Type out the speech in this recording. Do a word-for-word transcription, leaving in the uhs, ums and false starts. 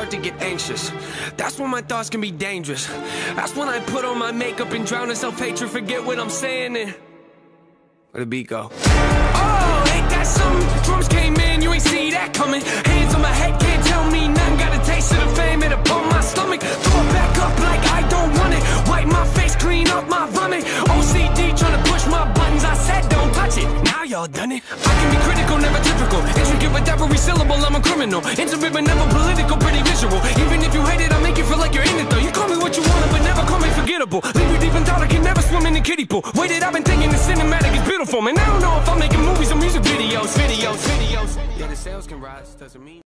start to get anxious. That's when my thoughts can be dangerous. That's when I put on my makeup and drown in self-hatred, forget what I'm saying, and where'd the beat go? Oh, ain't that something? Drums came in, you ain't see that coming. Hands on my head, can't tell me nothing. Got a taste of the fame, it upon my stomach. Throw it back up like I don't want it. Wipe my face, clean up my vomit. O C D trying to push my buttons, I said don't touch it. Now y'all done it. I can be critical, never typical. Intricate with every syllable, I'm a criminal. Intimate but never political, pretty visual. Even if you hate it, I make you feel like you're in it though. You call me what you want, but never call me forgettable. Leave you deep in thought, I can never swim in a kiddie pool. Waited, I've been thinking the cinematic is beautiful, man. I don't know if I'm making movies or music videos, videos, videos. Yeah, the sales can rise, doesn't mean